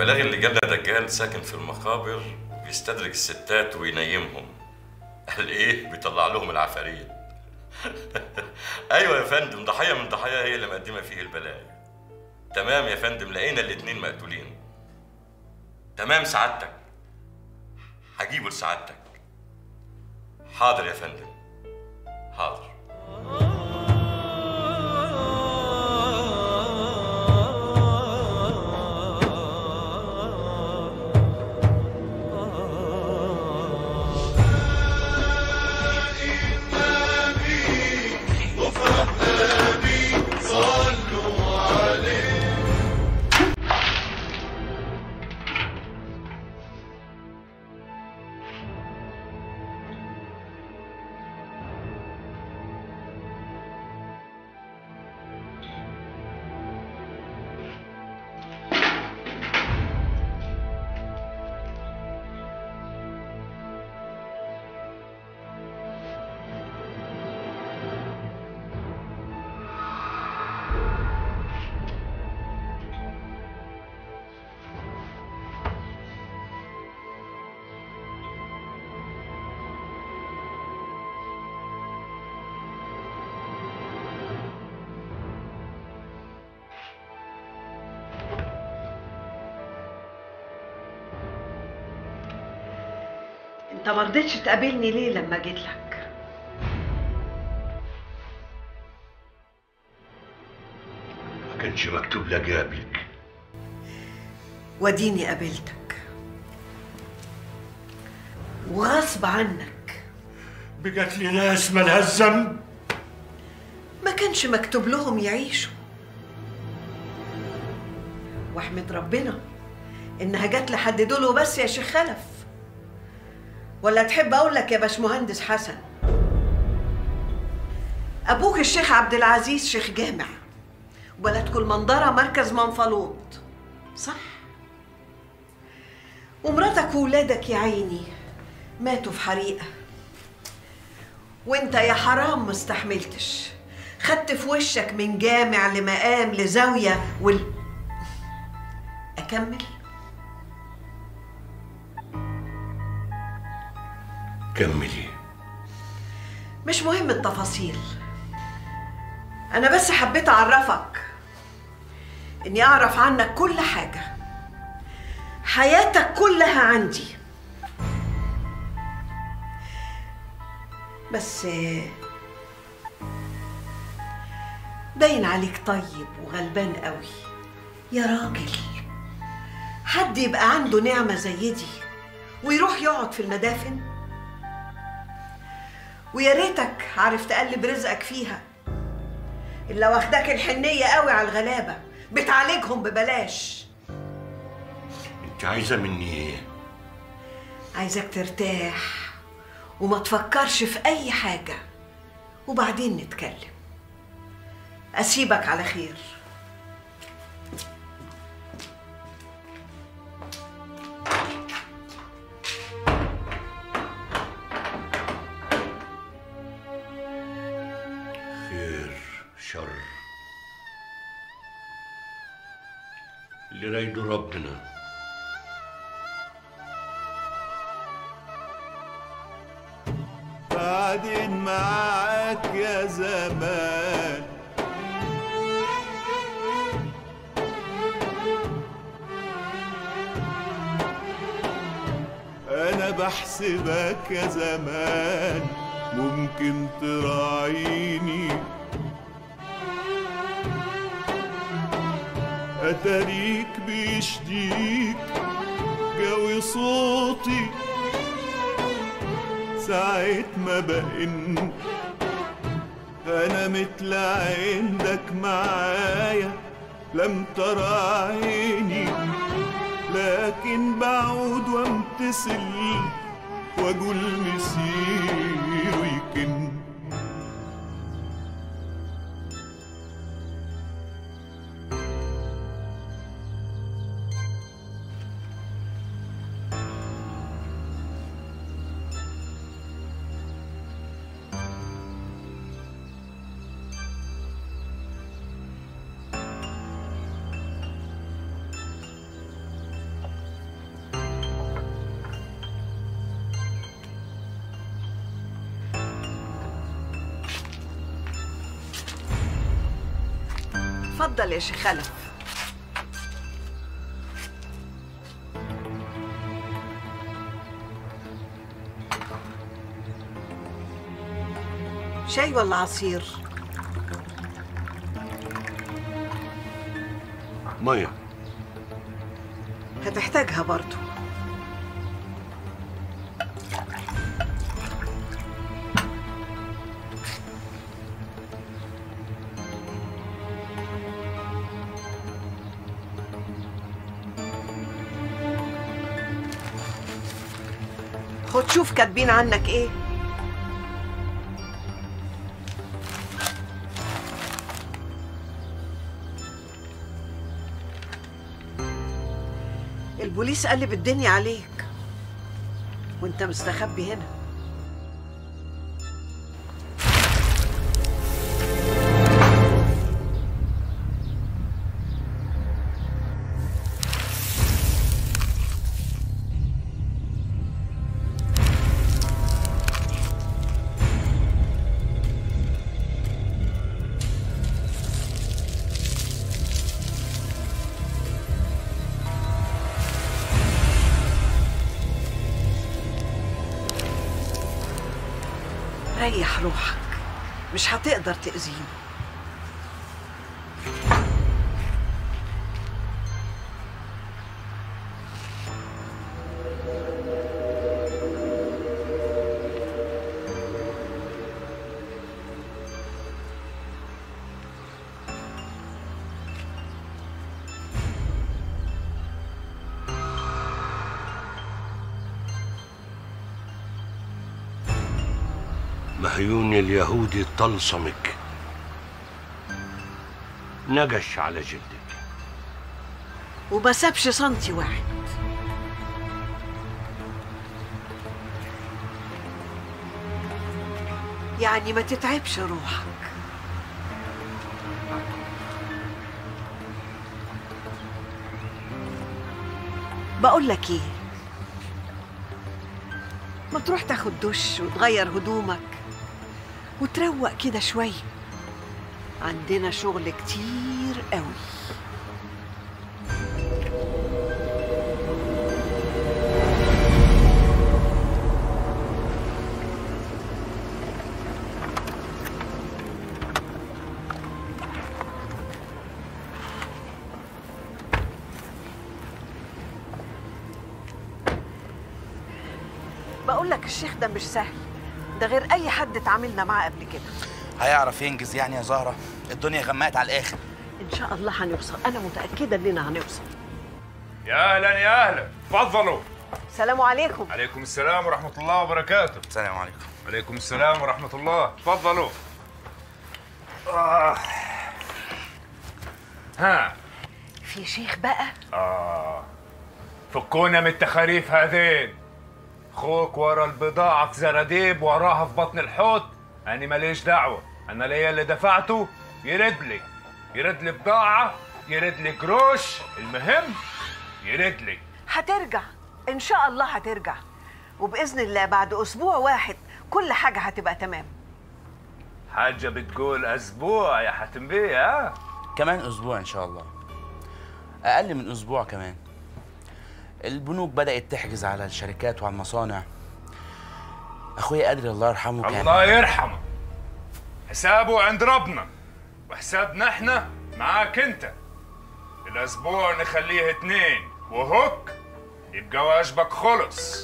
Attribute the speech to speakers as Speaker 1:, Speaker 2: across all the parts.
Speaker 1: البلاغ اللي جالنا دجال ساكن في المقابر بيستدرج الستات وينيمهم. قال ايه؟ بيطلع لهم العفاريت. ايوه يا فندم، ضحيه من ضحايا هي اللي مقدمه فيه البلاغ. تمام يا فندم، لقينا الاتنين مقتولين. تمام سعادتك، هجيبه لسعادتك. حاضر يا فندم، حاضر.
Speaker 2: انت ما رضيتش تقابلني ليه لما جيت لك؟
Speaker 3: ما كانش مكتوب لي اقابلك.
Speaker 2: وديني قابلتك وغصب عنك.
Speaker 3: بقت لي ناس مالها الذنب.
Speaker 2: ما كانش مكتوب لهم يعيشوا. واحمد ربنا انها جت لحد دول وبس يا شيخ خلف. ولا تحب اقول لك يا باشمهندس حسن، ابوك الشيخ عبد العزيز شيخ جامع، وبلدكم المنظره مركز منفلوط، صح؟ ومراتك وولادك يا عيني ماتوا في حريقه، وانت يا حرام ما استحملتش، خدت في وشك من جامع لمقام لزاويه اكمل؟
Speaker 3: كملي.
Speaker 2: مش مهم التفاصيل، أنا بس حبيت أعرفك إني أعرف عنك كل حاجة، حياتك كلها عندي. بس باين عليك طيب وغلبان قوي يا راجل. حد يبقى عنده نعمة زي دي ويروح يقعد في المدافن؟ ويا ريتك عارف تقلب رزقك فيها، إلا واخداك الحنية قوي على الغلابة، بتعالجهم ببلاش.
Speaker 3: انت عايزة مني ايه؟
Speaker 2: عايزك ترتاح وما تفكرش في أي حاجة، وبعدين نتكلم. أسيبك على خير.
Speaker 3: شر اللي رايده ربنا.
Speaker 4: بعدين معاك يا زمان، أنا بحسبك يا زمان ممكن تراعيني، أتاريك بيشديك جوي صوتي ساعة ما بقن أنا مثل عندك معايا لم ترى عيني، لكن بعود وامتثل وأقول مسير ويكن.
Speaker 2: اتفضل يا شيخ خلف. شاي ولا عصير؟
Speaker 3: ميه.
Speaker 2: هتحتاجها برضو. خد شوف كاتبين عنك ايه. البوليس قلب الدنيا عليك وانت مستخبي هنا. ريح روحك، مش هتقدر تأذيني.
Speaker 3: مهيون اليهودي طلسمك نجش على جلدك
Speaker 2: وما سابش سنتي واحد. يعني ما تتعبش روحك. بقول لك ايه، ما تروح تاخد دش وتغير هدومك وتروق كده شويه، عندنا شغل كتير قوي. بقول لك الشيخ ده مش سهل، ده غير اي حد اتعاملنا معاه قبل كده.
Speaker 5: هيعرف ينجز يعني يا زهرة؟ الدنيا غمقت على الآخر.
Speaker 2: ان شاء الله هنوصل، انا متأكدة اننا هنوصل.
Speaker 6: يا اهلا يا اهلا، اتفضلوا.
Speaker 2: السلام عليكم.
Speaker 6: عليكم السلام ورحمة الله وبركاته.
Speaker 5: السلام عليكم.
Speaker 6: عليكم السلام ورحمة الله، اتفضلوا. ها
Speaker 2: في شيخ بقى؟
Speaker 6: فكونا من التخاريف هذين. اخوك ورا البضاعة في زراديب وراها في بطن الحوت، أنا ماليش دعوة، أنا ليا اللي دفعته يرد لي بضاعة، يرد لي قروش، المهم يرد لي.
Speaker 2: هترجع ان شاء الله، هترجع وبإذن الله بعد أسبوع واحد كل حاجة هتبقى تمام.
Speaker 6: حاجة بتقول أسبوع يا حاتم بيه؟ ها؟
Speaker 5: كمان أسبوع إن شاء الله، أقل من أسبوع كمان. البنوك بدأت تحجز على الشركات وعلى المصانع. أخويا قادر الله يرحمه كان
Speaker 6: الله يرحمه، حسابه عند ربنا وحسابنا احنا معاك انت. الأسبوع نخليه 2 وهوك يبقى واجبك خلص.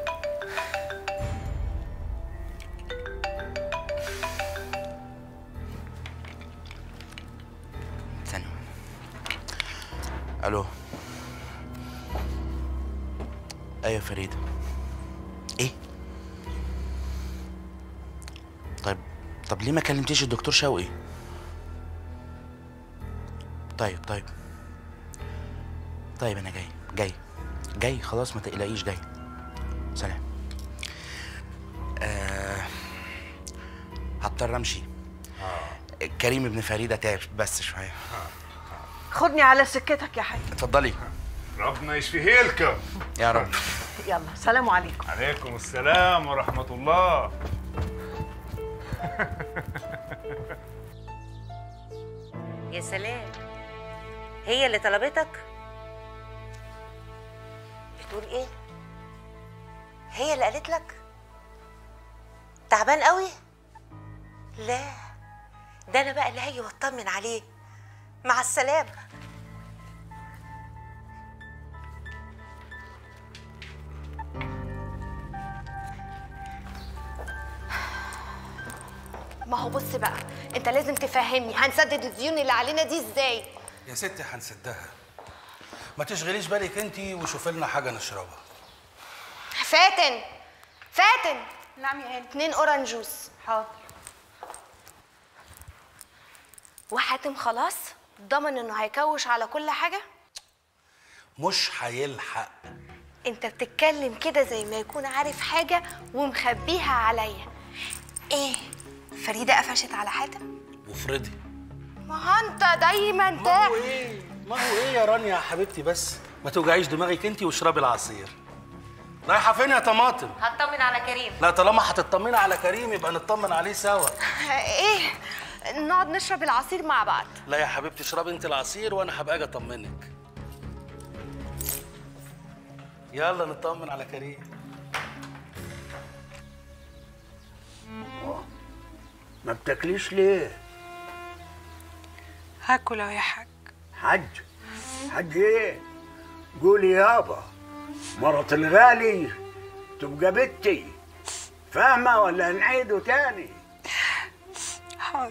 Speaker 5: ثانية. ألو. أيوة فريدة. إيه؟ طب ليه ما كلمتيش الدكتور شوقي؟ طيب أنا جاي خلاص، ما تقلقيش، جاي. سلام. هضطر أمشي. كريم ابن فريدة تعب بس شوية.
Speaker 2: خدني على سكتك يا حاج.
Speaker 5: اتفضلي.
Speaker 6: ربنا يشفيه لكم
Speaker 5: يا رب.
Speaker 2: يلا سلام عليكم.
Speaker 6: عليكم السلام ورحمة الله.
Speaker 7: يا سلام، هي اللي طلبتك؟ بتقول ايه؟ هي اللي قالت لك؟ تعبان قوي؟ لا، ده انا بقى اللي هاجي واطمن عليه. مع السلامه.
Speaker 8: ما هو بص بقى، انت لازم تفهمني هنسدد الديون اللي علينا دي ازاي؟
Speaker 9: يا ستي هنسدها، ما تشغليش بالك انت وشوفي لنا حاجه نشربها.
Speaker 8: فاتن فاتن،
Speaker 10: نعم يا هاني.
Speaker 8: 2 اورنج جوس.
Speaker 10: حاضر.
Speaker 8: وحاتم خلاص ضمن انه هيكوش على كل حاجه؟
Speaker 9: مش هيلحق.
Speaker 8: انت بتتكلم كده زي ما يكون عارف حاجه ومخبيها عليا. ايه، فريده قفشت على حاتم؟
Speaker 9: وفريدي،
Speaker 8: ما هو انت دايما
Speaker 9: ما هو ايه يا رانيا يا حبيبتي، بس ما توجعيش دماغك انت واشربي العصير. رايحه فين يا طماطم؟
Speaker 7: هطمن على كريم.
Speaker 9: لا، طالما هتطمني على كريم يبقى نطمن عليه سوا.
Speaker 8: ايه، نقعد نشرب العصير مع بعض.
Speaker 9: لا يا حبيبتي، اشربي انت العصير وانا هبقى اجي اطمنك. يلا نطمن على كريم.
Speaker 3: ما بتاكليش ليه؟
Speaker 10: هاكل اهو يا حاج.
Speaker 3: حج ايه؟ قولي يابا، مرة الغالي تبقى بنتي، فاهمة ولا نعيده تاني؟
Speaker 10: حاضر.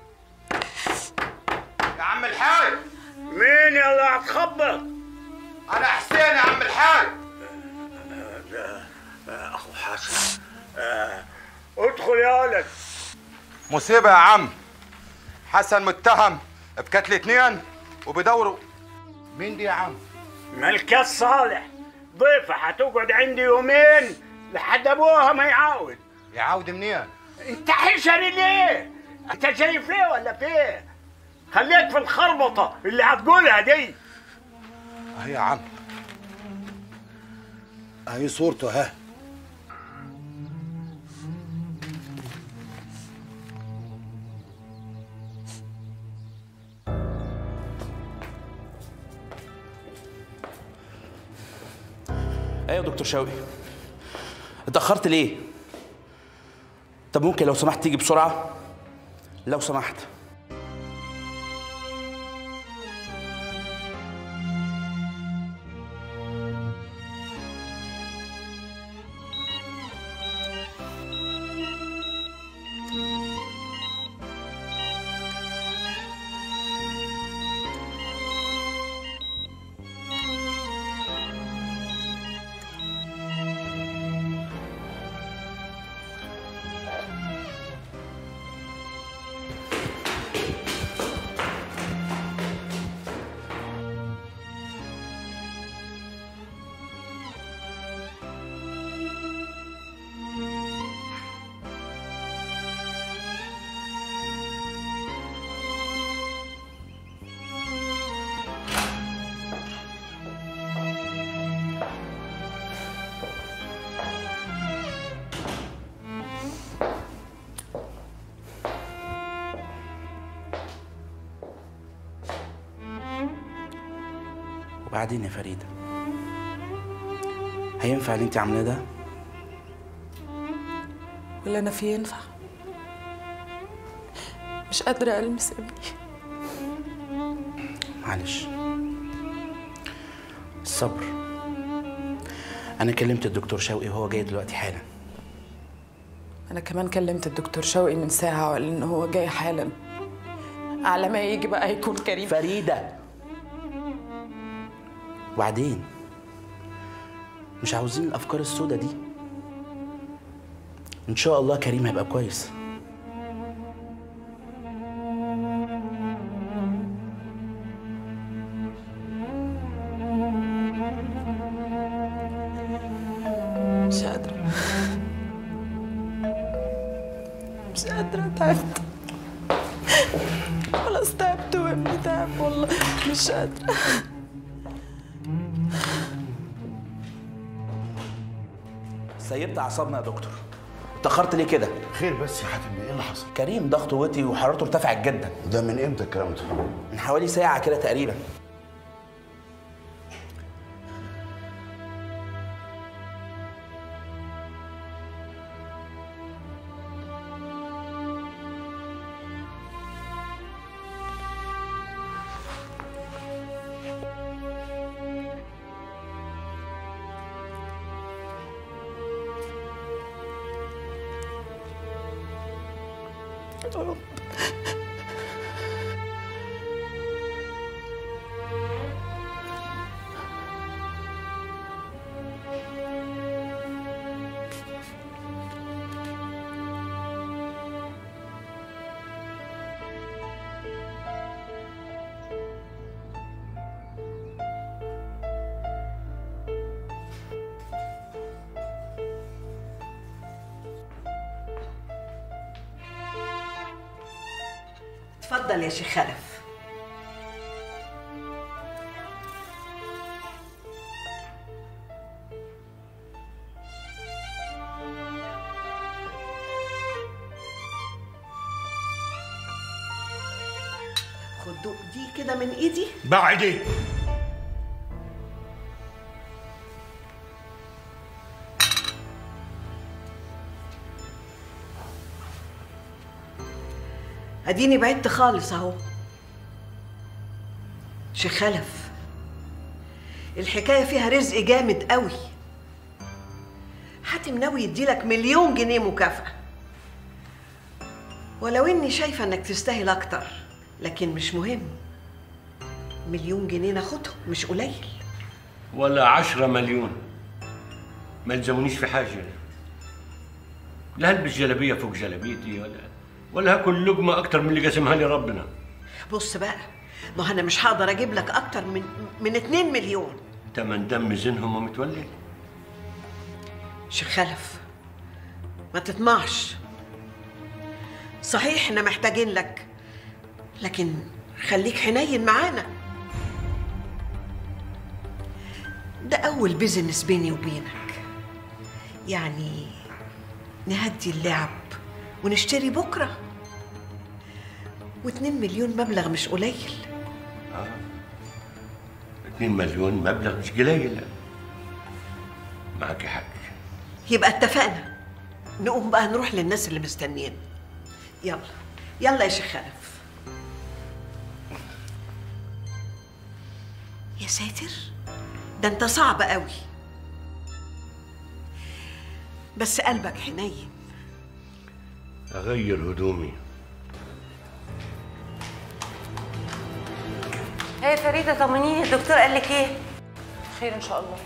Speaker 11: يا عم الحاج.
Speaker 3: مين يلا هتخبط؟
Speaker 11: انا حسين يا عم الحاج.
Speaker 3: اخو حسن. ادخل يا ولد.
Speaker 11: مصيبة يا عم، حسن متهم بقتل 2 وبيدوروا. مين دي يا عم؟
Speaker 3: ملكة صالح، ضيفة هتقعد عندي يومين لحد ابوها ما يعاود.
Speaker 11: يعاود منين؟
Speaker 3: انت حشري ليه؟ انت شايف ليه ولا فيه؟ خليك في الخربطة اللي هتقولها دي.
Speaker 9: اهي يا عم، اهي صورته اهي.
Speaker 5: ايوه يا دكتور شوقي، اتأخرت ليه؟ طب ممكن لو سمحت تيجي بسرعة؟ لو سمحت. وبعدين يا فريدة، هينفع اللي انت عاملاه ده؟
Speaker 10: ولا انا في ينفع؟ مش قادرة ألمس ابني.
Speaker 5: معلش، الصبر. أنا كلمت الدكتور شوقي وهو جاي دلوقتي حالا.
Speaker 10: أنا كمان كلمت الدكتور شوقي من ساعة وقال إن هو جاي حالا. على ما يجي بقى هيكون كريم.
Speaker 5: فريدة، وبعدين مش عاوزين الأفكار السوداء دي. إن شاء الله كريم هيبقى كويس.
Speaker 10: مش قادرة، مش قادرة، تعبت خلاص، تعبت وابني تعب والله، مش قادرة.
Speaker 5: سيبت أعصابنا يا دكتور. اتاخرت ليه كده؟
Speaker 12: خير بس يا حاتم، ايه اللي حصل؟
Speaker 5: كريم ضغطه وطي وحرارته ارتفعت جدا.
Speaker 12: ده من امتى الكلام ده؟
Speaker 5: من حوالي ساعه كده تقريبا.
Speaker 2: اتفضل يا شيخ خلف. خد دوق دي كده من ايدي.
Speaker 3: بعدي.
Speaker 2: اديني بعدت خالص اهو. شيخ خلف، الحكايه فيها رزق جامد قوي. حاتم ناوي يديلك 1,000,000 جنيه مكافأة، ولو اني شايفه انك تستاهل اكتر، لكن مش مهم. 1,000,000 جنيه ناخدهم، مش قليل.
Speaker 3: ولا 10 مليون ما يلزمونيش في حاجه. لا هلبس جلابيه فوق جلابيتي ولا هاكل لقمه اكتر من اللي قسمها لي ربنا.
Speaker 2: بص بقى، ما انا مش هقدر اجيب لك اكتر من 2 مليون.
Speaker 3: تمن دم زينهم ومتولي.
Speaker 2: شيخ خلف، ما تطمعش. صحيح احنا محتاجين لك، لكن خليك حنين معانا. ده اول بيزنس بيني وبينك، يعني نهدي اللعب ونشتري بكره. و2 مليون مبلغ مش قليل.
Speaker 3: 2 مليون مبلغ مش قليل. معاكي حق.
Speaker 2: يبقى اتفقنا. نقوم بقى نروح للناس اللي مستنيين. يلا يلا يا شيخ خلف. يا ساتر، ده انت صعب قوي، بس قلبك حنين.
Speaker 3: اغير هدومي.
Speaker 7: هي فريده طمنيني، الدكتور قال لك ايه؟
Speaker 10: خير ان شاء الله.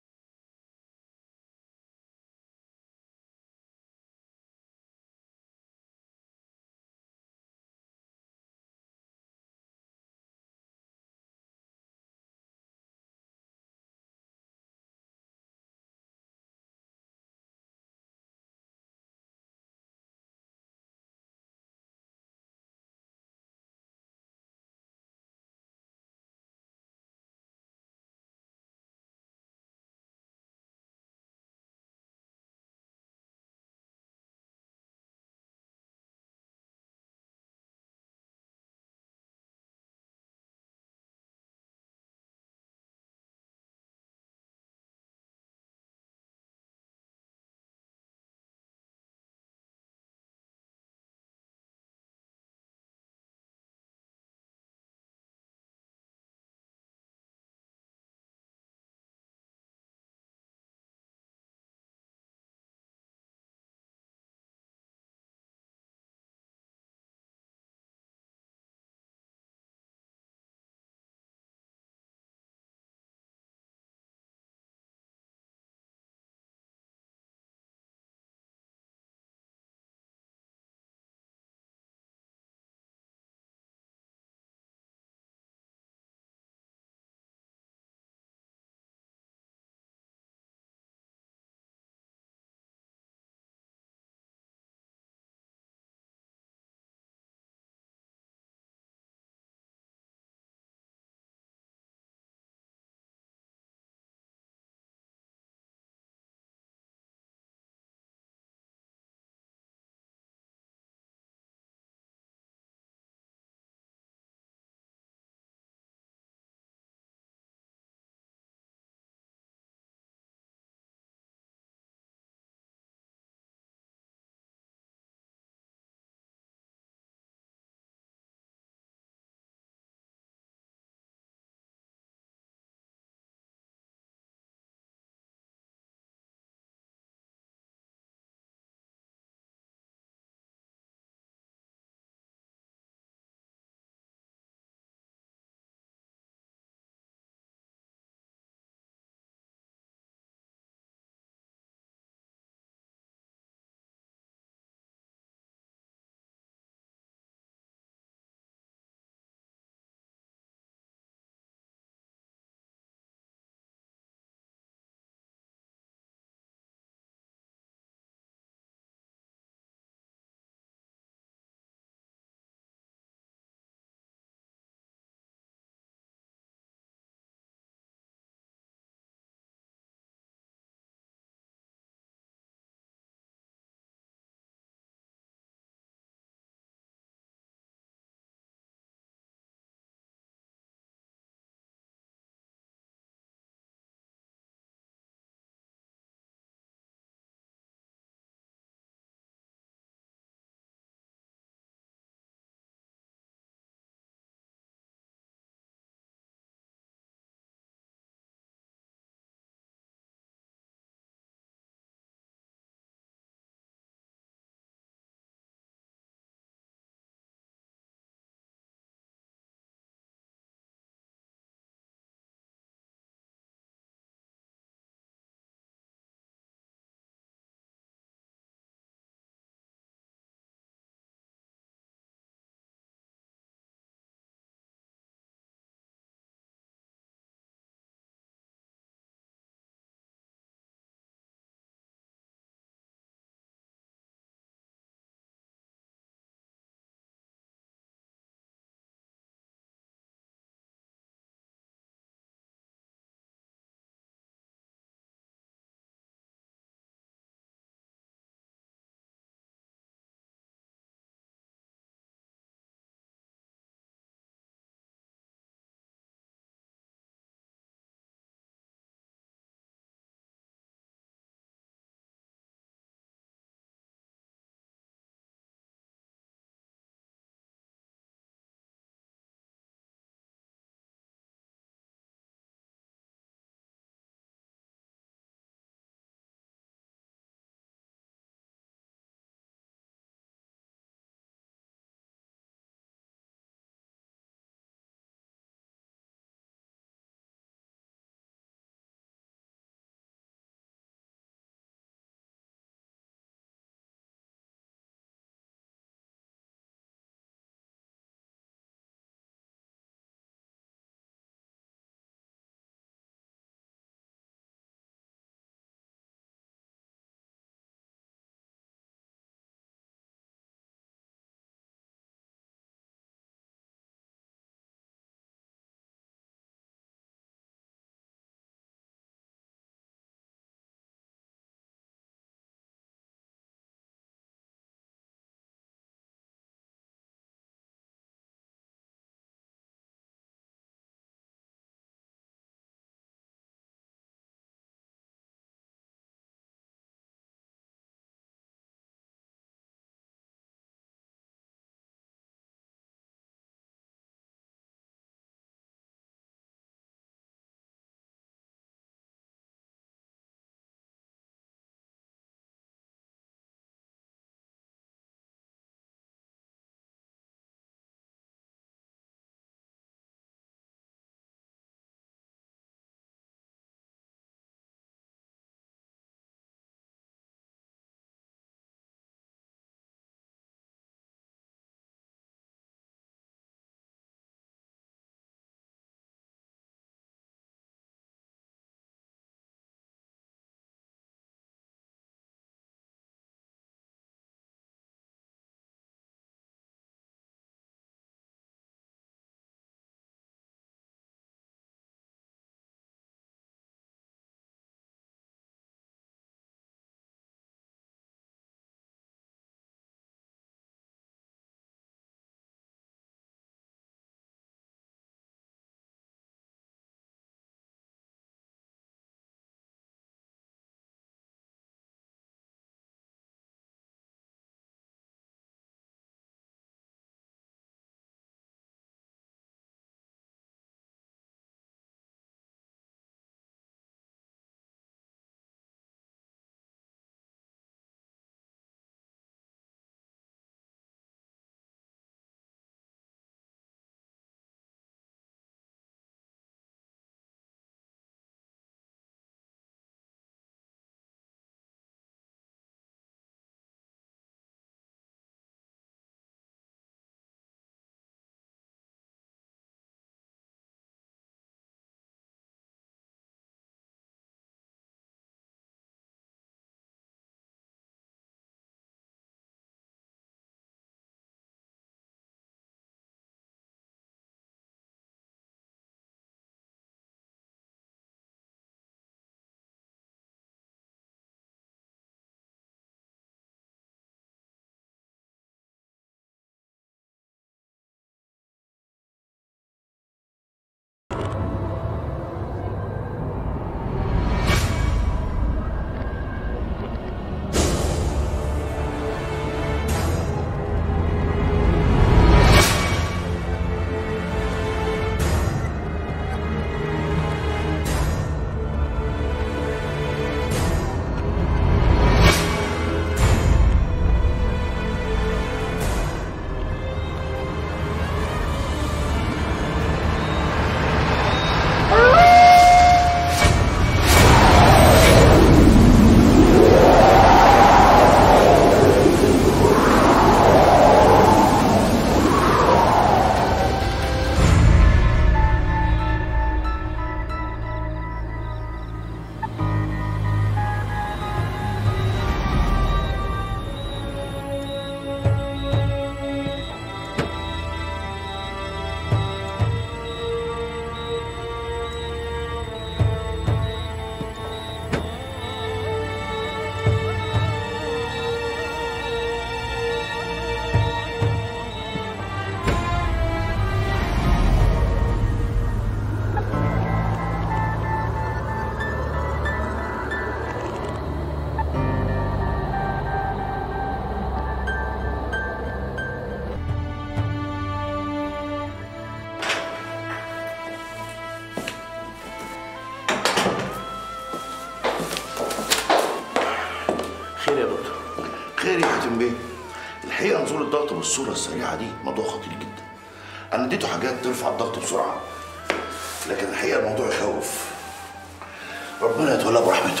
Speaker 12: خير يا حاتم بيه. الحقيقه نزول الضغط بالصوره السريعه دي موضوع خطير جدا. انا اديته حاجات ترفع الضغط بسرعه، لكن الحقيقه الموضوع يخوف. ربنا يتولى برحمته.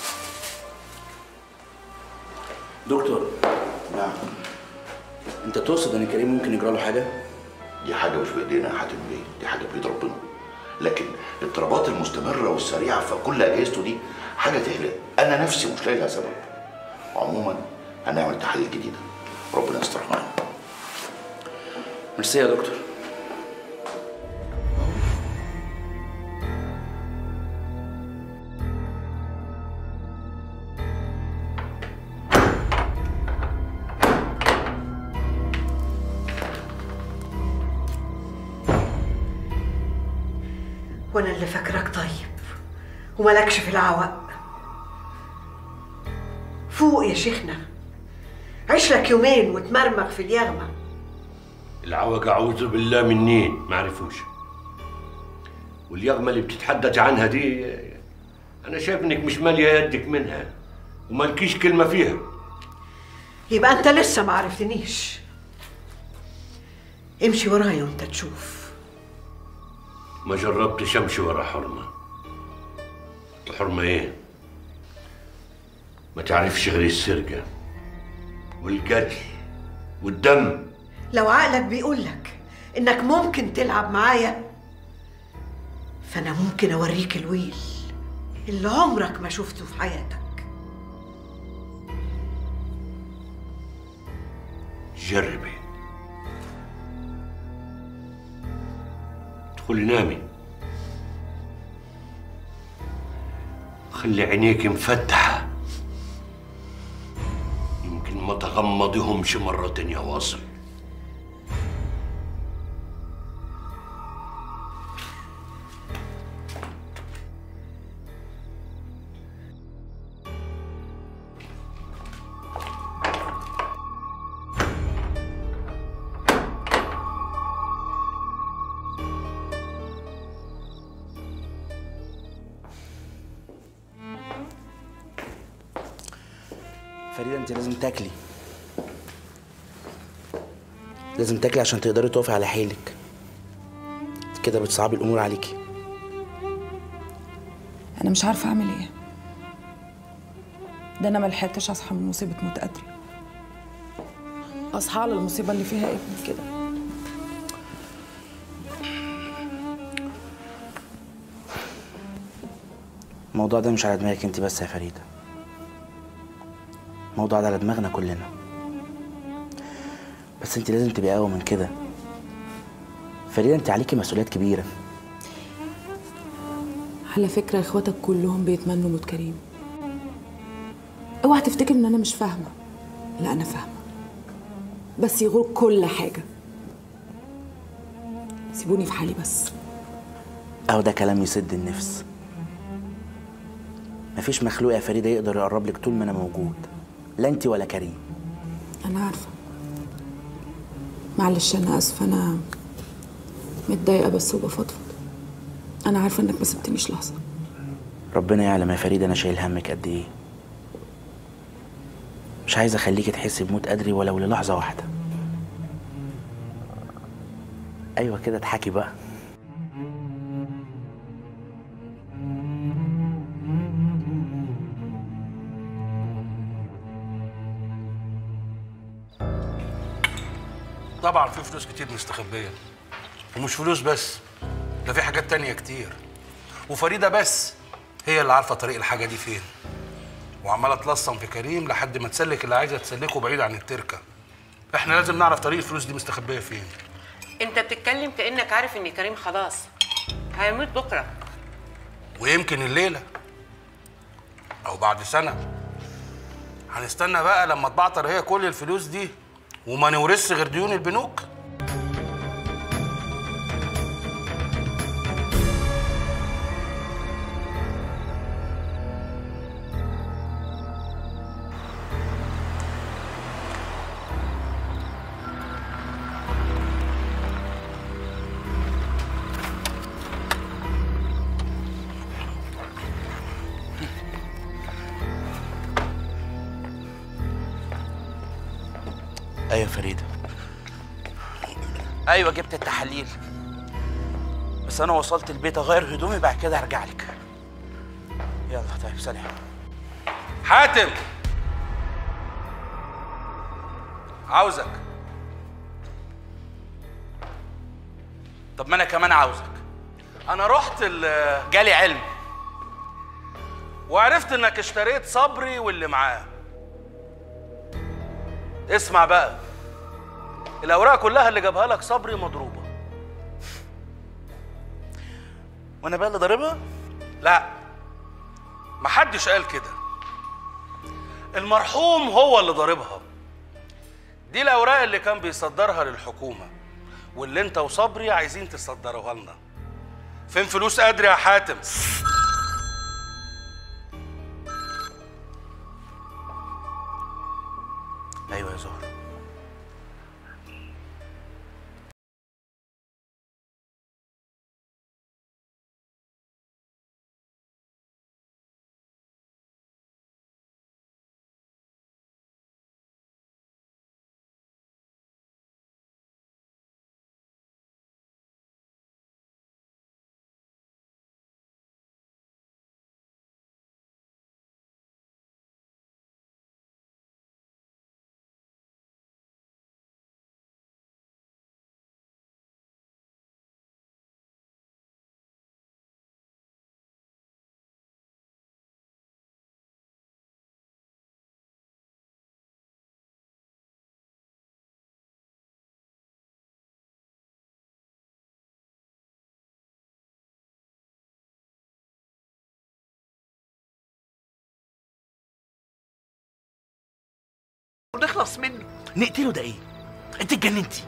Speaker 5: دكتور.
Speaker 12: نعم.
Speaker 5: انت تقصد ان كريم ممكن يجرى له حاجه؟
Speaker 12: دي حاجه مش بايدينا يا حاتم بيه، دي حاجه بايد ربنا. لكن الاضطرابات المستمره والسريعه في كل اجهزته دي حاجه تقلق. انا نفسي مش لاقي لها سبب. عموما هنعمل تحاليل جديده، ربنا يستر معانا.
Speaker 5: ميرسي يا دكتور.
Speaker 2: وانا اللي فاكراك طيب ومالكش في العوق. فوق يا شيخنا، عيش لك يومين وتمرمغ في اليغمة.
Speaker 3: العوج اعوذ بالله منين ما عرفوش. واليغمة اللي بتتحدث عنها دي انا شايف انك مش ماليه يدك منها ومالكيش كلمه فيها.
Speaker 2: يبقى انت لسه ما عرفتنيش. امشي ورايا وانت تشوف.
Speaker 3: ما جربتش امشي ورا حرمه. حرمه ايه؟ ما تعرفش غير السرقه والقتل والدم.
Speaker 2: لو عقلك بيقولك انك ممكن تلعب معايا فانا ممكن اوريك الويل اللي عمرك ما شفته في حياتك.
Speaker 3: جربي. ادخلي نامي. خلي عينيك مفتحة، يمكن ما تغمضيهمش مرة تانية واصل.
Speaker 5: فريدة انت لازم تاكلي. لازم تاكلي عشان تقدري تقفي على حيلك. كده بتصعبي الامور عليكي.
Speaker 10: انا مش عارفه اعمل ايه. ده انا ما لحقتش اصحى من مصيبه موت قدري. اصحى على المصيبه اللي فيها ابني كده.
Speaker 5: الموضوع ده مش على دماغك انت بس يا فريدة. الموضوع ده على دماغنا كلنا. بس انت لازم تبقي اقوى من كده. فريدة انت عليكي مسؤوليات كبيرة.
Speaker 10: على فكرة اخواتك كلهم بيتمنوا موت كريم. اوعى تفتكر ان انا مش فاهمة. لا انا فاهمة، بس يغور كل حاجة. سيبوني في حالي بس.
Speaker 5: اهو ده كلام يسد النفس. مفيش مخلوق يا فريدة يقدر يقرب لك طول ما انا موجود، لا انت ولا كريم.
Speaker 10: انا عارفة. معلش انا اسفة، انا متضايقة بس وبفضفض. انا عارفة انك ما سبتنيش لحظة.
Speaker 5: ربنا يعلم يا فريدة انا شايل همك قد ايه. مش عايز اخليكي تحسي بموت قدري ولو للحظة واحدة. ايوه كده اضحكي بقى.
Speaker 9: طبعا في فلوس كتير مستخبيه، ومش فلوس بس، ده في حاجات تانية كتير. وفريده بس هي اللي عارفه طريق الحاجه دي فين، وعماله تلصم في كريم لحد ما تسلك اللي عايزه تسلكه بعيد عن التركه. احنا لازم نعرف طريق الفلوس دي مستخبيه فين.
Speaker 7: انت بتتكلم كانك عارف ان كريم خلاص هيموت بكره،
Speaker 9: ويمكن الليله او بعد سنه. هنستنى بقى لما تبعتر هي كل الفلوس دي وما نورثش غير ديون البنوك.
Speaker 5: ايوه فريده، ايوه جبت التحاليل، بس انا وصلت البيت اغير هدومي بعد كده هرجع لك. يلا طيب سلام.
Speaker 9: حاتم عاوزك.
Speaker 5: طب ما انا كمان عاوزك.
Speaker 9: انا رحت
Speaker 5: جالي علم
Speaker 9: وعرفت انك اشتريت صبري واللي معاه. اسمع بقى، الاوراق كلها اللي جابها لك صبري مضروبه.
Speaker 5: وانا بقى اللي ضاربها؟
Speaker 9: لا، محدش قال كده، المرحوم هو اللي ضاربها. دي الاوراق اللي كان بيصدرها للحكومه، واللي انت وصبري عايزين تصدروها لنا. فين فلوس قدر يا حاتم؟
Speaker 5: ايوه يا زهر.
Speaker 2: ونخلص منه.
Speaker 5: نقتله ده ايه؟ انت اتجننتي؟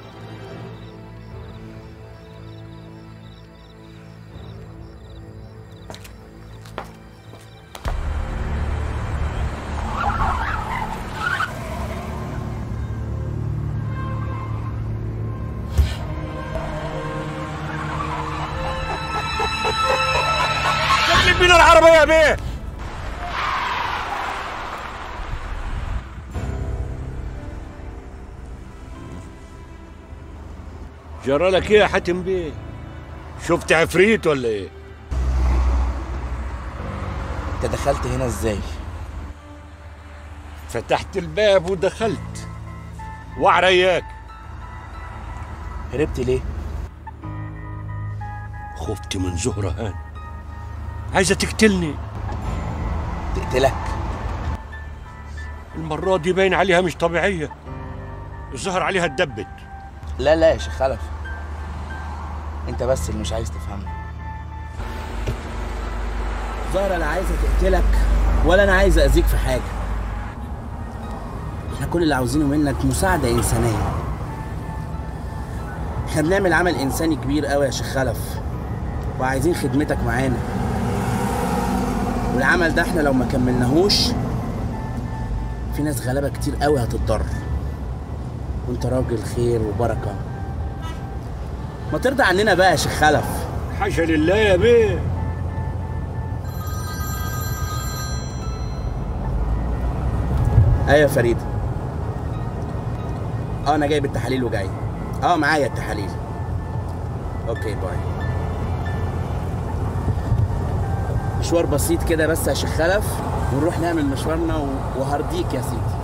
Speaker 3: شكلك بينا العربية يا بيه. جرى لك ايه يا حاتم بيه؟ شفت عفريت ولا ايه؟
Speaker 5: انت دخلت هنا ازاي؟
Speaker 3: فتحت الباب ودخلت وعرياك.
Speaker 5: هربت ليه؟
Speaker 3: خفت من زهرة هان، عايزة تقتلني.
Speaker 5: تقتلك؟
Speaker 3: المرة دي باين عليها مش طبيعية، الظهر عليها اتدبت.
Speaker 5: لا لا يا شيخ خلف، انت بس اللي مش عايز تفهمني.
Speaker 13: زهرة لا عايزة تقتلك ولا أنا عايز أذيك في حاجة. احنا كل اللي عاوزينه منك مساعدة إنسانية. احنا بنعمل عمل إنساني كبير قوي يا شيخ خلف، وعايزين خدمتك معانا. والعمل ده احنا لو ما كملناهوش في ناس غلابة كتير قوي هتتضر، وانت راجل خير وبركة. ما ترضى عننا بقى يا شيخ خلف.
Speaker 3: حاشا لله يا بيه.
Speaker 13: ايوه يا فريدة. انا جايب التحاليل وجاي. معايا التحاليل. اوكي باي. مشوار بسيط كده بس يا شيخ خلف، ونروح نعمل مشوارنا وهرضيك يا سيدي.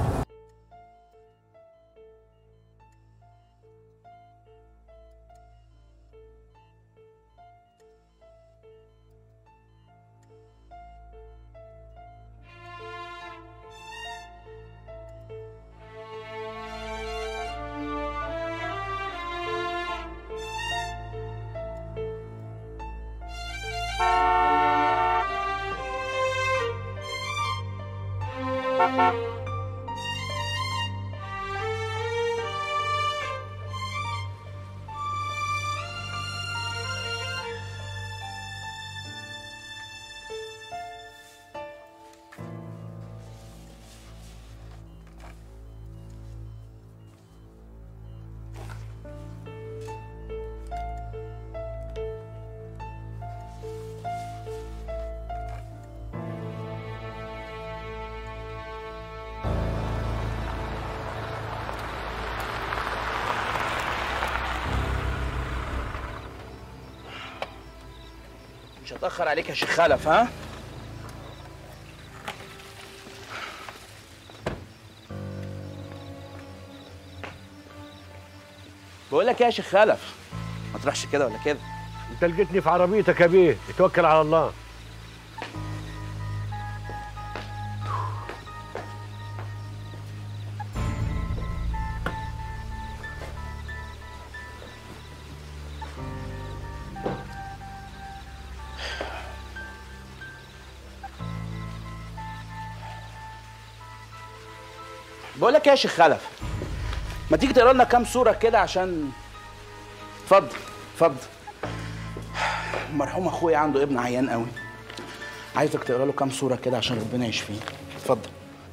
Speaker 13: هتاخر عليك يا شيخ خلف، ها؟ بقول لك ايه يا شيخ خلف، ما تروحش كده ولا كده.
Speaker 3: انت لقيتني في عربيتك يا بيه، اتوكل على الله.
Speaker 13: بقول لك ايه يا شيخ خلف، ما تيجي تقرا لنا كام صوره كده عشان اتفضل اتفضل. المرحوم اخويا عنده ابن عيان قوي، عايزك تقرا له كام صوره كده عشان ربنا يشفيه. اتفضل.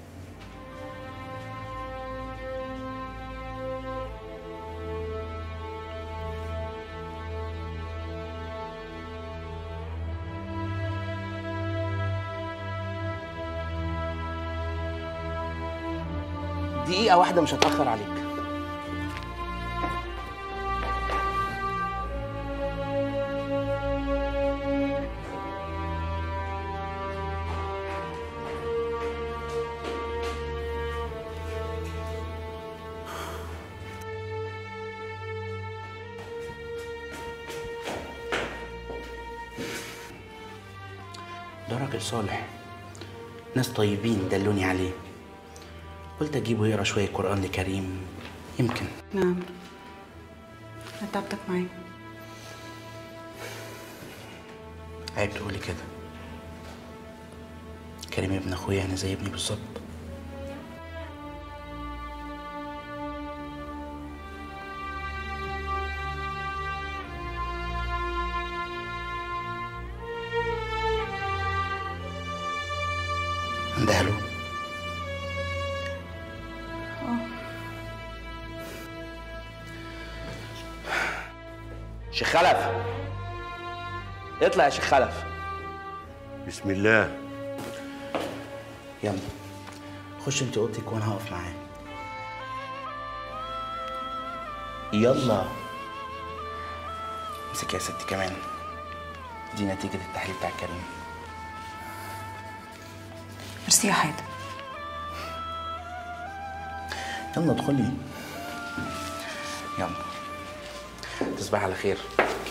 Speaker 13: دقيقة واحدة مش هتأخر عليك. ده راجل صالح، ناس طيبين دلوني عليه، قلت اجيبه يقرا شويه قران لكريم يمكن.
Speaker 10: نعم، انا تعبتك معايا.
Speaker 13: عيب تقولي كده، كريم ابن اخويا يعني زي ابني بالظبط. اندهله. شيخ خلف، اطلع يا شيخ خلف.
Speaker 3: بسم الله.
Speaker 13: يلا خش انت اوضتك وانا هقف معاه. يلا امسك يا ستي كمان، دي نتيجة التحليل بتاع كريم.
Speaker 10: ميرسي يا حاتم.
Speaker 13: يلا ادخلي. يلا تصبح على خير.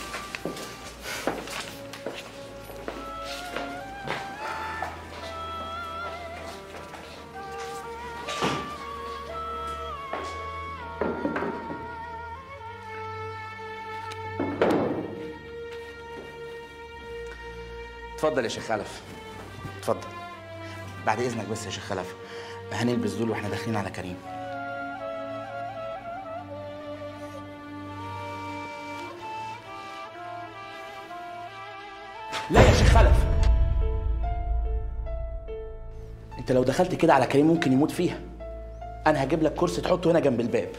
Speaker 13: اتفضل يا شيخ خلف، اتفضل. بعد اذنك بس يا شيخ خلف، هنلبس دول واحنا داخلين على كريم. لا يا شيخ خلف، انت لو دخلت كده على كريم ممكن يموت فيها. انا هجيب لك كرسي تحطه هنا جنب الباب.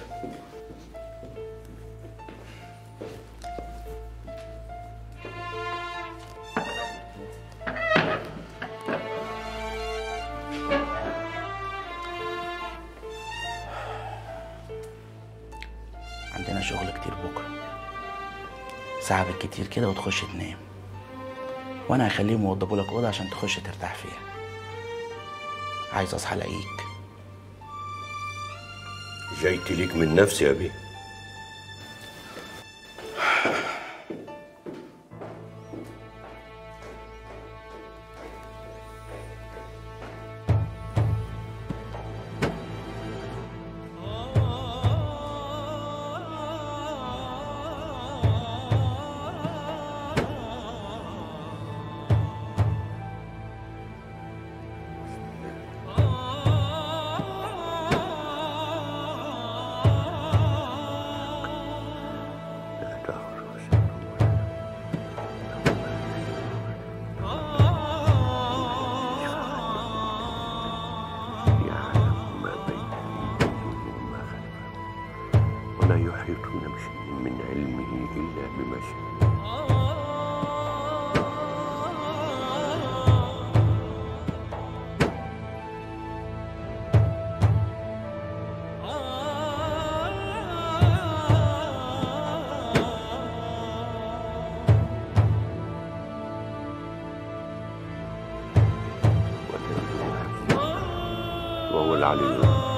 Speaker 13: عندنا شغل كتير بكره، ساعة بالكتير كده وتخش تنام، وانا هخليهم يوضبوا لك اوضه عشان تخش ترتاح فيها. عايز اصحى الاقيك.
Speaker 3: جايت ليك من نفسي يا بيه. وهو العلي العظيم.